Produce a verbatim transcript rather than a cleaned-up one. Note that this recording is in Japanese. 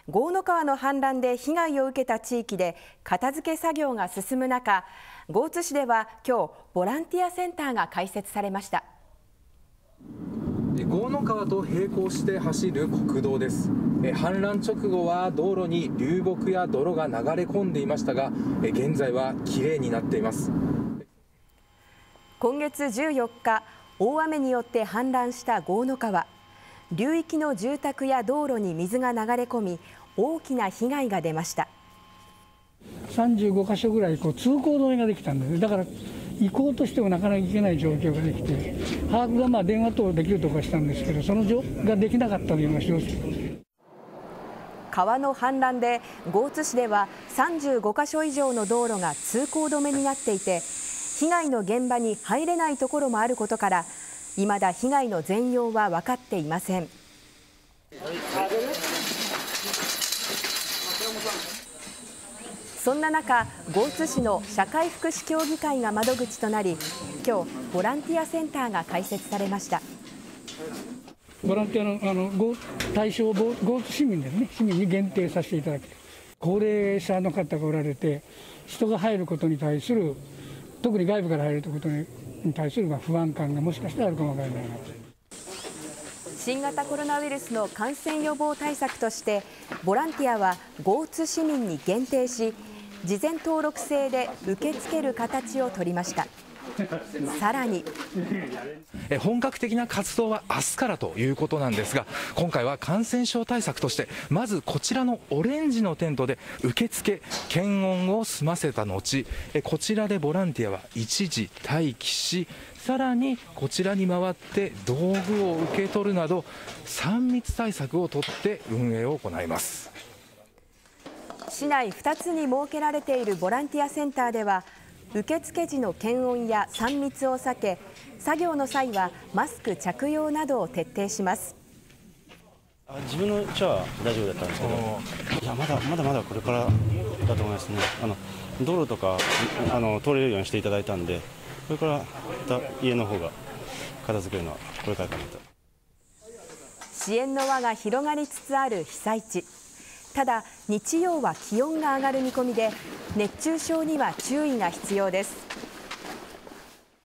江の川の氾濫で被害を受けた地域で片付け作業が進む中、江津市では今日ボランティアセンターが開設されました。 江の川と並行して走る国道です。氾濫直後は道路に流木や泥が流れ込んでいましたが、現在はきれいになっています。 今月じゅうよっか、大雨によって氾濫した江の川。流域の住宅や道路に水が流れ込み、大きな被害が出ました。 さんじゅうごかしょぐらいこう通行止めができたんです。だから行こうとしてもなかなか行けない状況ができて、把握がまあ電話等できるとかしたんですけど、その状況ができなかったというような状況。 川の氾濫で江津市ではさんじゅうごかしょ以上の道路が通行止めになっていて、被害の現場に入れないところもあることから、いまだ被害の全容は分かっていません。そんな中、江津市の社会福祉協議会が窓口となり、今日ボランティアセンターが開設されました。 ボランティアのあの対象を江津市民ですね、市民に限定させていただく。高齢者の方がおられて、人が入ることに対する、特に外部から入ることに対する不安感がもしかしたらあるかもわからないな。 新型コロナウイルスの感染予防対策として、ボランティアは江津市民に限定し、事前登録制で受け付ける形を取りました。さらに本格的な活動は明日からということなんですが、今回は感染症対策として、まずこちらのオレンジのテントで受付検温を済ませた後、こちらでボランティアは一時待機し、さらにこちらに回って道具を受け取るなどさん密対策をとって運営を行います。 市内ふたつに設けられているボランティアセンターでは、受付時の検温やさん密を避け、作業の際はマスク着用などを徹底します。 自分のうちは大丈夫だったんですけど、いやまだまだまだこれからだと思いますね。あの道路とかあの通れるようにしていただいたんで、これからまた家の方が片付けるのはこれからかなと。 支援の輪が広がりつつある被災地。ただ、日曜は気温が上がる見込みで、熱中症には注意が必要です。